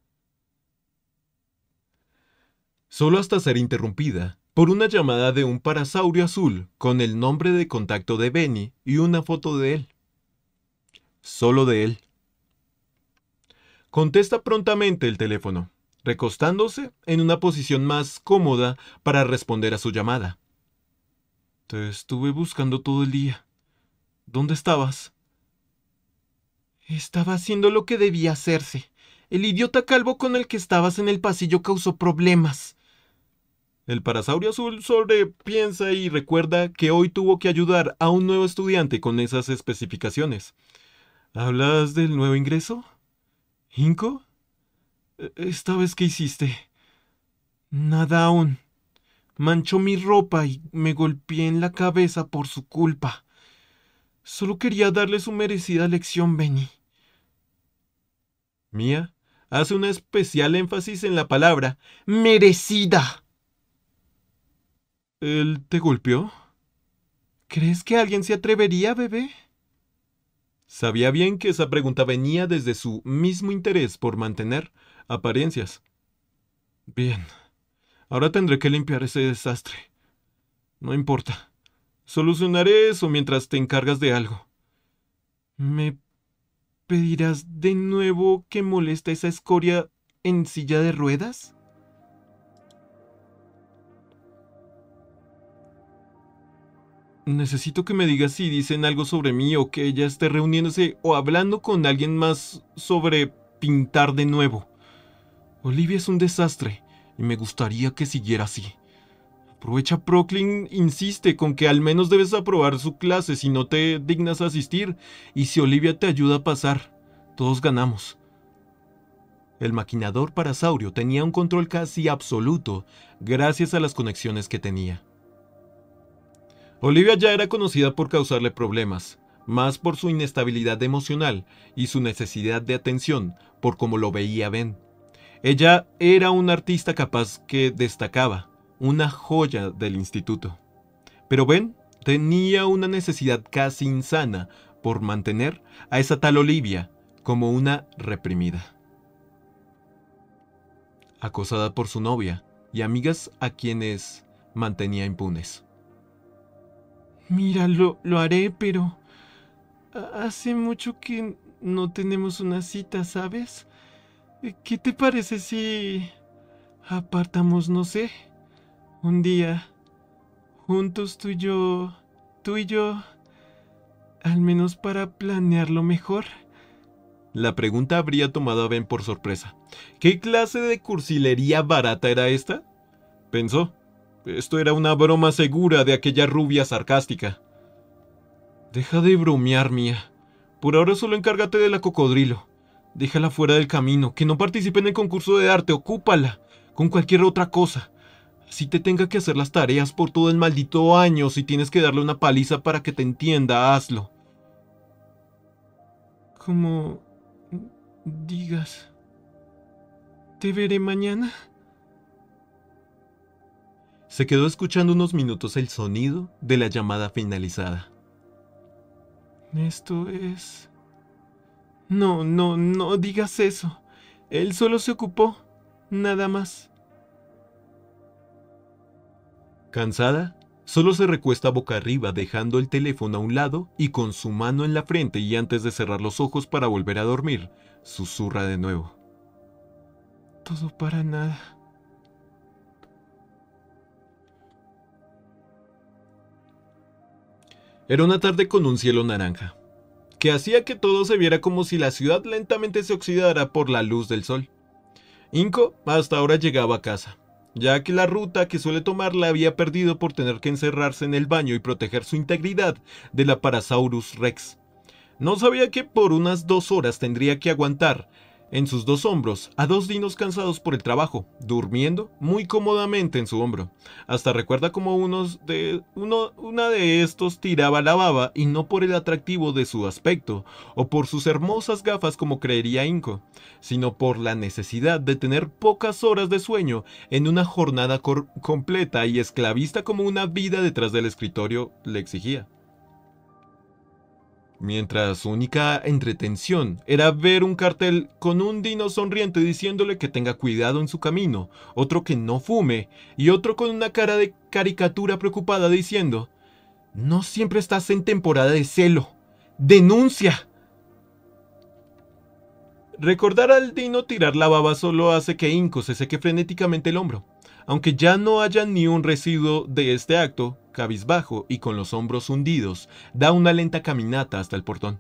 Solo hasta ser interrumpida por una llamada de un parasaurio azul con el nombre de contacto de Benny y una foto de él. Solo de él. Contesta prontamente el teléfono, recostándose en una posición más cómoda para responder a su llamada. Te estuve buscando todo el día. ¿Dónde estabas? Estaba haciendo lo que debía hacerse. El idiota calvo con el que estabas en el pasillo causó problemas. El parasaurio azul sobrepiensa y recuerda que hoy tuvo que ayudar a un nuevo estudiante con esas especificaciones. ¿Hablas del nuevo ingreso? ¿Inco? ¿Esta vez qué hiciste? Nada aún. Manchó mi ropa y me golpeé en la cabeza por su culpa. Solo quería darle su merecida lección, Benny. Mia hace un especial énfasis en la palabra merecida. ¿Él te golpeó? ¿Crees que alguien se atrevería, bebé? Sabía bien que esa pregunta venía desde su mismo interés por mantener apariencias. Bien, ahora tendré que limpiar ese desastre. No importa. Solucionaré eso mientras te encargas de algo. ¿Me pedirás de nuevo que moleste esa escoria en silla de ruedas? Necesito que me digas si dicen algo sobre mí o que ella esté reuniéndose o hablando con alguien más sobre pintar de nuevo. Olivia es un desastre y me gustaría que siguiera así. Aprovecha, Proclin insiste con que al menos debes aprobar su clase si no te dignas asistir, y si Olivia te ayuda a pasar, todos ganamos. El maquinador parasaurio tenía un control casi absoluto gracias a las conexiones que tenía. Olivia ya era conocida por causarle problemas, más por su inestabilidad emocional y su necesidad de atención por como lo veía Ben. Ella era una artista capaz que destacaba, una joya del instituto. Pero Ben tenía una necesidad casi insana por mantener a esa tal Olivia como una reprimida. Acosada por su novia y amigas a quienes mantenía impunes. Mira, lo, lo haré, pero Hace mucho que no tenemos una cita, ¿sabes? ¿Qué te parece si apartamos, no sé, un día, juntos tú y yo, tú y yo, al menos para planearlo mejor? La pregunta habría tomado a Ben por sorpresa. ¿Qué clase de cursilería barata era esta? Pensó. Esto era una broma segura de aquella rubia sarcástica. Deja de bromear, Mía. Por ahora solo encárgate de la cocodrilo. Déjala fuera del camino, que no participe en el concurso de arte, ocúpala con cualquier otra cosa. Si te tenga que hacer las tareas por todo el maldito año, si tienes que darle una paliza para que te entienda, hazlo. Como digas. ¿Te veré mañana? Se quedó escuchando unos minutos el sonido de la llamada finalizada. Esto es... No, no, no digas eso. Él solo se ocupó, nada más. Cansada, solo se recuesta boca arriba dejando el teléfono a un lado y con su mano en la frente y antes de cerrar los ojos para volver a dormir, susurra de nuevo. Todo para nada. Era una tarde con un cielo naranja, que hacía que todo se viera como si la ciudad lentamente se oxidara por la luz del sol. Inco hasta ahora llegaba a casa, ya que la ruta que suele tomar la había perdido por tener que encerrarse en el baño y proteger su integridad de la Parasaurus Rex. No sabía que por unas dos horas tendría que aguantar en sus dos hombros a dos dinos cansados por el trabajo, durmiendo muy cómodamente en su hombro. Hasta recuerda como unos de, uno, una de estos tiraba la baba y no por el atractivo de su aspecto o por sus hermosas gafas como creería Inco, sino por la necesidad de tener pocas horas de sueño en una jornada completa y esclavista como una vida detrás del escritorio le exigía. Mientras su única entretención era ver un cartel con un dino sonriente diciéndole que tenga cuidado en su camino, otro que no fume y otro con una cara de caricatura preocupada diciendo: «No siempre estás en temporada de celo. ¡Denuncia!». Recordar al dino tirar la baba solo hace que Inco se seque frenéticamente el hombro. Aunque ya no haya ni un residuo de este acto, cabizbajo y con los hombros hundidos, da una lenta caminata hasta el portón.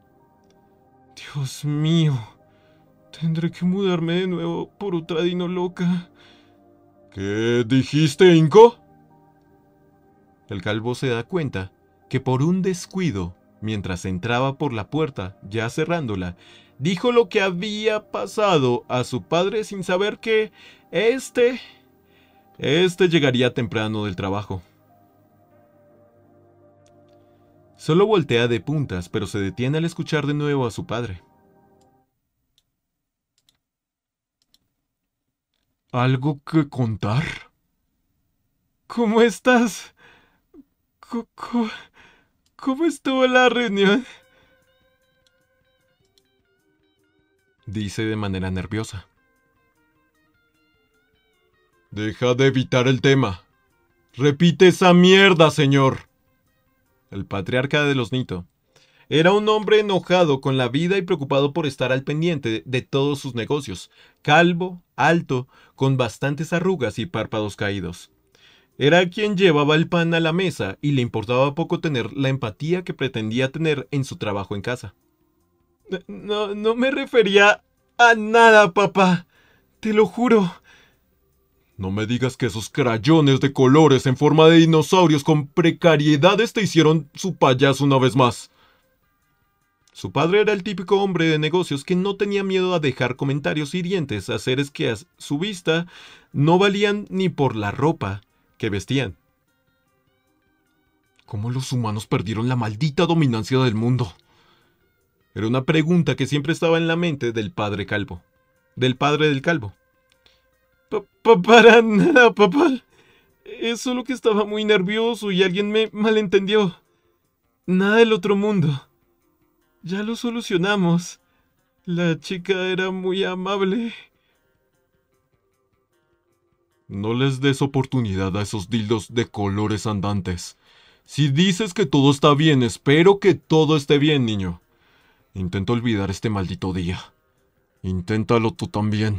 Dios mío, tendré que mudarme de nuevo por otra dino loca. ¿Qué dijiste, Inco? El calvo se da cuenta que por un descuido, mientras entraba por la puerta, ya cerrándola, dijo lo que había pasado a su padre sin saber que este... Este llegaría temprano del trabajo. Solo voltea de puntas, pero se detiene al escuchar de nuevo a su padre. ¿Algo que contar? ¿Cómo estás? ¿Cómo, cómo estuvo la reunión? Dice de manera nerviosa. Deja de evitar el tema. Repite esa mierda, señor. El patriarca de los Nito era un hombre enojado con la vida y preocupado por estar al pendiente de todos sus negocios. Calvo, alto, con bastantes arrugas y párpados caídos. Era quien llevaba el pan a la mesa y le importaba poco tener la empatía que pretendía tener en su trabajo en casa. No, no me refería a nada, papá. Te lo juro. No me digas que esos crayones de colores en forma de dinosaurios con precariedades te hicieron su payaso una vez más. Su padre era el típico hombre de negocios que no tenía miedo a dejar comentarios hirientes a seres que a su vista no valían ni por la ropa que vestían. ¿Cómo los humanos perdieron la maldita dominancia del mundo? Era una pregunta que siempre estaba en la mente del padre calvo. Del padre del calvo. Pa- para nada, papá. Es solo que estaba muy nervioso y alguien me malentendió. Nada del otro mundo. Ya lo solucionamos. La chica era muy amable. No les des oportunidad a esos dildos de colores andantes. Si dices que todo está bien, espero que todo esté bien, niño. Intenta olvidar este maldito día. Inténtalo tú también.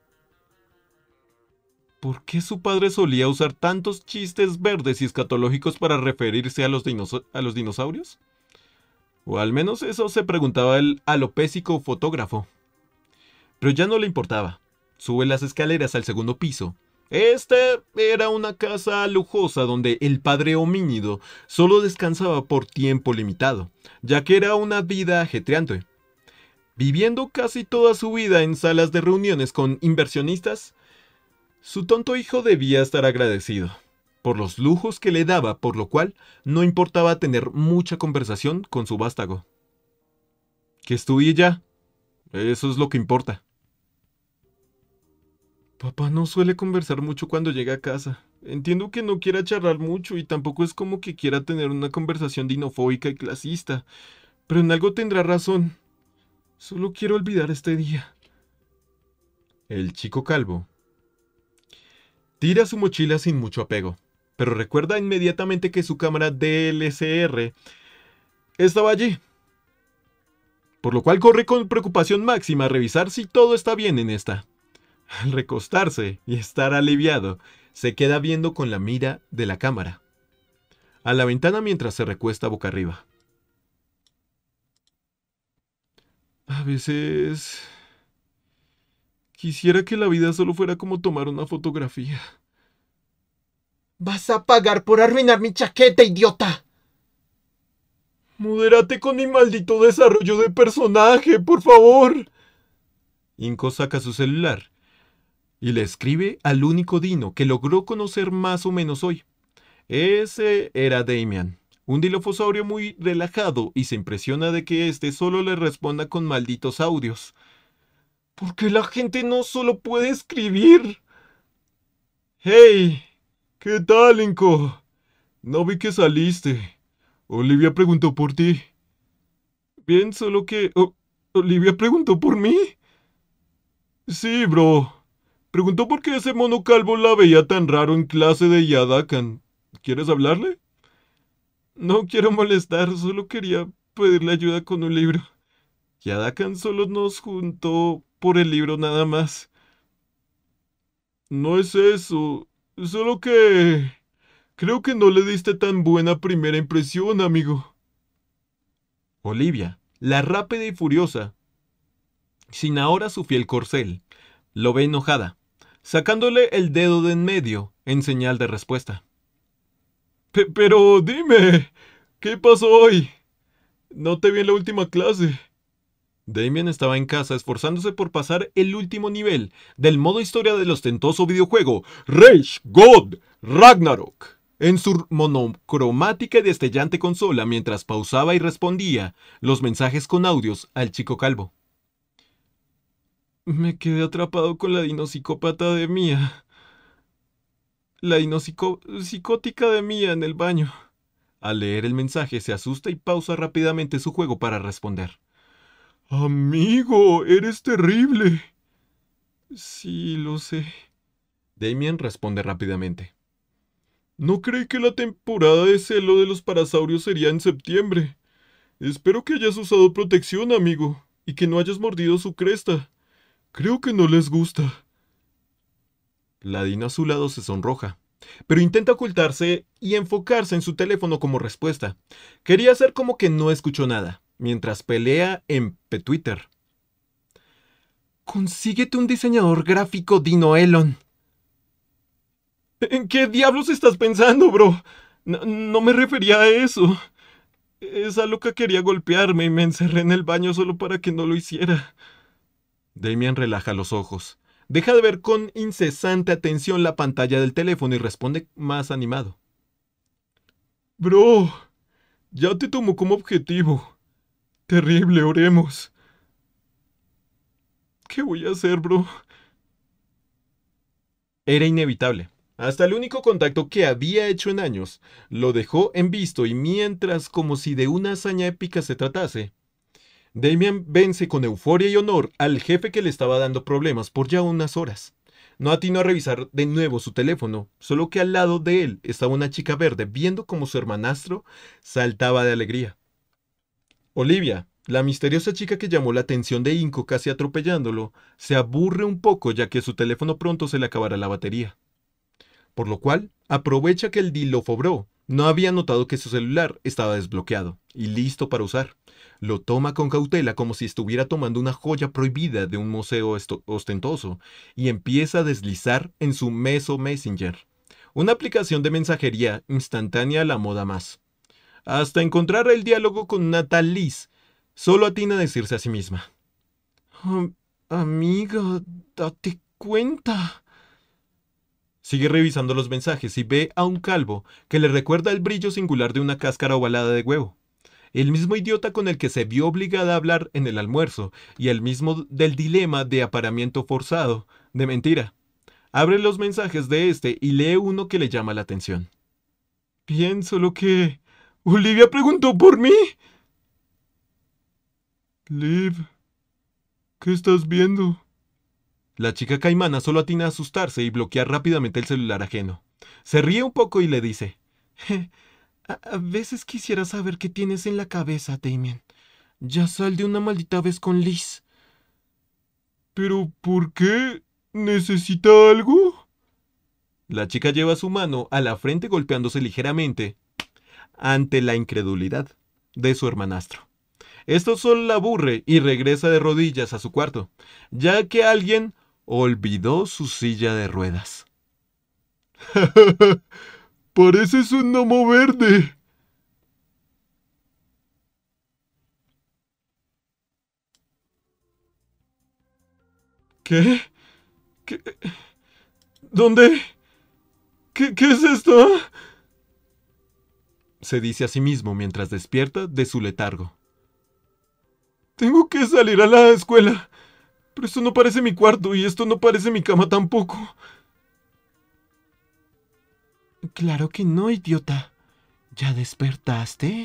¿Por qué su padre solía usar tantos chistes verdes y escatológicos para referirse a los, dinos- a los dinosaurios? O al menos eso se preguntaba el alopésico fotógrafo. Pero ya no le importaba. Sube las escaleras al segundo piso. Esta era una casa lujosa donde el padre homínido solo descansaba por tiempo limitado, ya que era una vida ajetreante. Viviendo casi toda su vida en salas de reuniones con inversionistas, su tonto hijo debía estar agradecido por los lujos que le daba, por lo cual no importaba tener mucha conversación con su vástago. Que estudie ya. Eso es lo que importa. Papá no suele conversar mucho cuando llega a casa. Entiendo que no quiera charlar mucho y tampoco es como que quiera tener una conversación dinofóbica y clasista, pero en algo tendrá razón. Solo quiero olvidar este día. El chico calvo tira su mochila sin mucho apego, pero recuerda inmediatamente que su cámara D S L R estaba allí, por lo cual corre con preocupación máxima a revisar si todo está bien en esta. Al recostarse y estar aliviado, se queda viendo con la mira de la cámara a la ventana mientras se recuesta boca arriba. A veces quisiera que la vida solo fuera como tomar una fotografía. ¡Vas a pagar por arruinar mi chaqueta, idiota! Modérate con mi maldito desarrollo de personaje, por favor. Inco saca su celular y le escribe al único dino que logró conocer más o menos hoy. Ese era Damian, un dilofosaurio muy relajado, y se impresiona de que éste solo le responda con malditos audios. ¿Por qué la gente no solo puede escribir? Hey, ¿qué tal, Inco? No vi que saliste. Olivia preguntó por ti. Bien, solo que... oh, ¿Olivia preguntó por mí? Sí, bro. Preguntó por qué ese mono calvo la veía tan raro en clase de Yadakan. ¿Quieres hablarle? No quiero molestar, solo quería pedirle ayuda con un libro. Yadakan solo nos juntó por el libro nada más. No es eso, solo que... creo que no le diste tan buena primera impresión, amigo. Olivia, la rápida y furiosa, sin ahora su fiel corcel, lo ve enojada, sacándole el dedo de en medio en señal de respuesta. Pe- pero dime, ¿qué pasó hoy? No te vi en la última clase. Damien estaba en casa esforzándose por pasar el último nivel del modo historia del ostentoso videojuego Rage God Ragnarok en su monocromática y destellante consola mientras pausaba y respondía los mensajes con audios al chico calvo. Me quedé atrapado con la dinopsicópata de Mía. La dinopsicótica de Mía en el baño. Al leer el mensaje se asusta y pausa rápidamente su juego para responder. Amigo, eres terrible. Sí, lo sé. Damien responde rápidamente. No creí que la temporada de celo de los parasaurios sería en septiembre. Espero que hayas usado protección, amigo, y que no hayas mordido su cresta. Creo que no les gusta. La Dina a su lado se sonroja, pero intenta ocultarse y enfocarse en su teléfono como respuesta. Quería hacer como que no escuchó nada, mientras pelea en Twitter. Consíguete un diseñador gráfico, Dino Elon. ¿En qué diablos estás pensando, bro? No, no me refería a eso. Esa loca quería golpearme y me encerré en el baño solo para que no lo hiciera. Damian relaja los ojos. Deja de ver con incesante atención la pantalla del teléfono y responde más animado. Bro, ya te tomó como objetivo. Terrible, oremos. ¿Qué voy a hacer, bro? Era inevitable. Hasta el único contacto que había hecho en años lo dejó en visto, y mientras, como si de una hazaña épica se tratase, Damian vence con euforia y honor al jefe que le estaba dando problemas por ya unas horas. No atinó a revisar de nuevo su teléfono, solo que al lado de él estaba una chica verde viendo cómo su hermanastro saltaba de alegría. Olivia, la misteriosa chica que llamó la atención de Inco casi atropellándolo, se aburre un poco ya que su teléfono pronto se le acabará la batería. Por lo cual, aprovecha que el Dilofo no había notado que su celular estaba desbloqueado y listo para usar. Lo toma con cautela como si estuviera tomando una joya prohibida de un museo ostentoso y empieza a deslizar en su Meso Messenger, una aplicación de mensajería instantánea a la moda más. Hasta encontrar el diálogo con una tal Liz, solo atina a decirse a sí misma: Am- amiga, date cuenta. Sigue revisando los mensajes y ve a un calvo que le recuerda el brillo singular de una cáscara ovalada de huevo. El mismo idiota con el que se vio obligada a hablar en el almuerzo y el mismo del dilema de apareamiento forzado, de mentira. Abre los mensajes de este y lee uno que le llama la atención. Bien, solo que... Olivia preguntó por mí. Liv, ¿qué estás viendo? La chica caimana solo atina a asustarse y bloquear rápidamente el celular ajeno. Se ríe un poco y le dice: a, a veces quisiera saber qué tienes en la cabeza, Damien. Ya sal de una maldita vez con Liz. ¿Pero por qué? ¿Necesita algo? La chica lleva su mano a la frente golpeándose ligeramente ante la incredulidad de su hermanastro. Esto solo la aburre y regresa de rodillas a su cuarto, ya que alguien olvidó su silla de ruedas. Pareces un gnomo verde. ¿Qué? ¿Qué? ¿Dónde? ¿Qué, qué es esto? Se dice a sí mismo mientras despierta de su letargo. Tengo que salir a la escuela. Pero esto no parece mi cuarto y esto no parece mi cama tampoco. Claro que no, idiota. ¿Ya despertaste?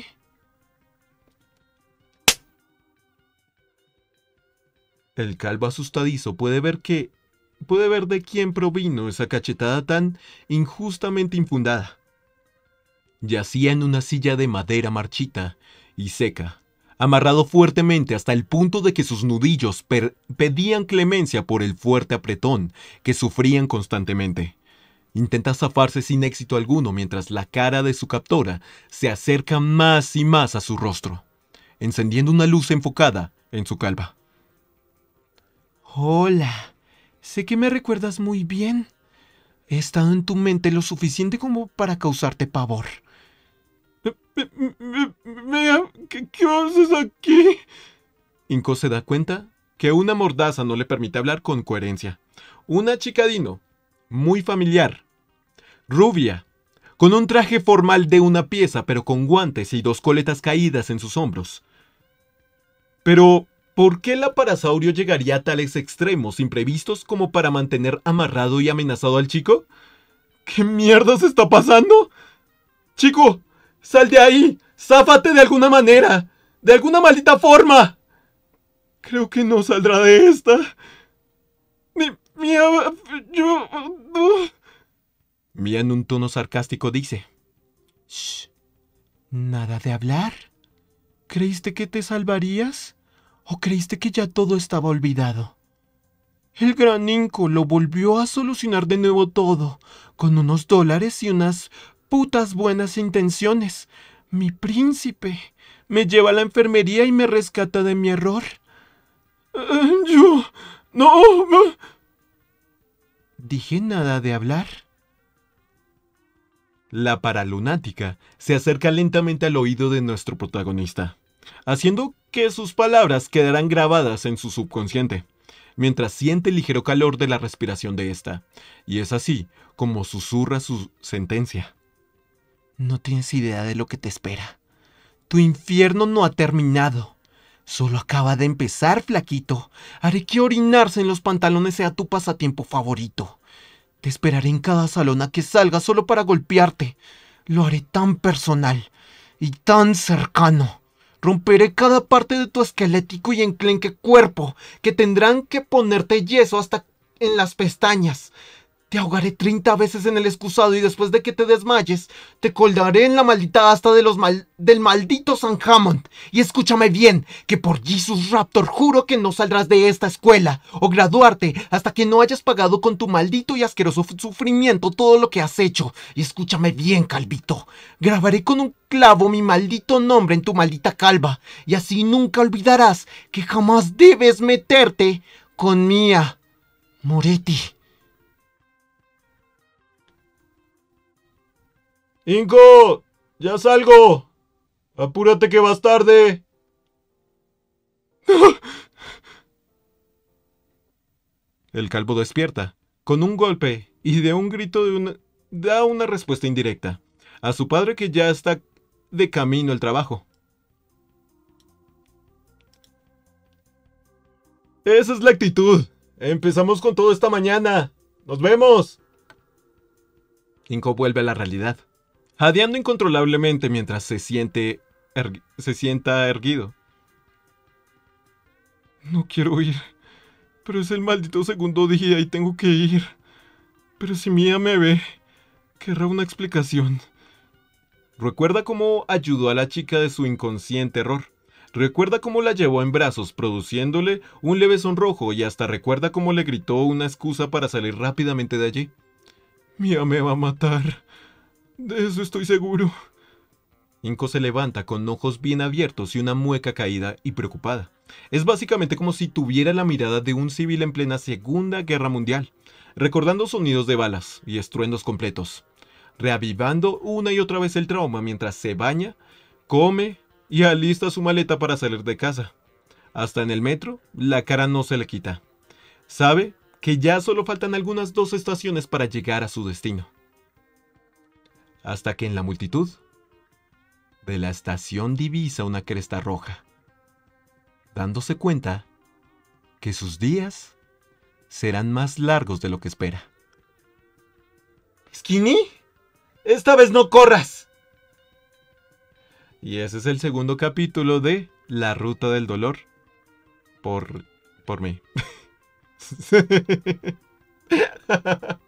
El calvo asustadizo puede ver que... puede ver de quién provino esa cachetada tan injustamente infundada. Yacía en una silla de madera marchita y seca, amarrado fuertemente hasta el punto de que sus nudillos pedían clemencia por el fuerte apretón que sufrían constantemente. Intenta zafarse sin éxito alguno mientras la cara de su captora se acerca más y más a su rostro, encendiendo una luz enfocada en su calva. Hola, sé que me recuerdas muy bien. He estado en tu mente lo suficiente como para causarte pavor. Mira, ¿qué, ¿qué haces aquí? Inco se da cuenta que una mordaza no le permite hablar con coherencia. Una chica dino, muy familiar, rubia, con un traje formal de una pieza pero con guantes y dos coletas caídas en sus hombros. Pero, ¿por qué el aparasaurio llegaría a tales extremos imprevistos como para mantener amarrado y amenazado al chico? ¿Qué mierda se está pasando? ¡Chico! ¡Sal de ahí! ¡Záfate de alguna manera! ¡De alguna maldita forma! Creo que no saldrá de esta. Mi, Mía, yo... Uh. Mía en un tono sarcástico dice: Shh. ¿Nada de hablar? ¿Creíste que te salvarías? ¿O creíste que ya todo estaba olvidado? El gran Inco lo volvió a solucionar de nuevo todo, con unos dólares y unas putas buenas intenciones. Mi príncipe me lleva a la enfermería y me rescata de mi error. Uh, yo... no... Uh. ¿Dije nada de hablar? La paralunática se acerca lentamente al oído de nuestro protagonista, haciendo que sus palabras quedaran grabadas en su subconsciente, mientras siente el ligero calor de la respiración de ésta, y es así como susurra su sentencia. No tienes idea de lo que te espera. Tu infierno no ha terminado. Solo acaba de empezar, flaquito. Haré que orinarse en los pantalones sea tu pasatiempo favorito. Te esperaré en cada salón a que salgas solo para golpearte. Lo haré tan personal y tan cercano. Romperé cada parte de tu esquelético y enclenque cuerpo, que tendrán que ponerte yeso hasta en las pestañas. Te ahogaré treinta veces en el excusado y después de que te desmayes, te colgaré en la maldita asta de los mal del maldito San Hammond. Y escúchame bien, que por Jesus Raptor juro que no saldrás de esta escuela o graduarte hasta que no hayas pagado con tu maldito y asqueroso sufrimiento todo lo que has hecho. Y escúchame bien, calvito, grabaré con un clavo mi maldito nombre en tu maldita calva, y así nunca olvidarás que jamás debes meterte con Mia Moretti. ¡Inco! ¡Ya salgo! ¡Apúrate que vas tarde! El calvo despierta, con un golpe, y de un grito de una, da una respuesta indirecta a su padre, que ya está de camino al trabajo. Esa es la actitud. Empezamos con todo esta mañana. ¡Nos vemos! Inco vuelve a la realidad, jadeando incontrolablemente mientras se siente er se sienta erguido. No quiero ir, pero es el maldito segundo día y tengo que ir. Pero si Mia me ve, querrá una explicación. Recuerda cómo ayudó a la chica de su inconsciente error. Recuerda cómo la llevó en brazos, produciéndole un leve sonrojo, y hasta recuerda cómo le gritó una excusa para salir rápidamente de allí. Mia me va a matar. De eso estoy seguro. Inco se levanta con ojos bien abiertos y una mueca caída y preocupada. Es básicamente como si tuviera la mirada de un civil en plena Segunda Guerra Mundial, recordando sonidos de balas y estruendos completos, reavivando una y otra vez el trauma mientras se baña, come y alista su maleta para salir de casa. Hasta en el metro, la cara no se le quita. Sabe que ya solo faltan algunas dos estaciones para llegar a su destino. Hasta que en la multitud de la estación divisa una cresta roja, dándose cuenta que sus días serán más largos de lo que espera. ¿Skinny? ¡Esta vez no corras! Y ese es el segundo capítulo de La Ruta del Dolor. Por... por mí.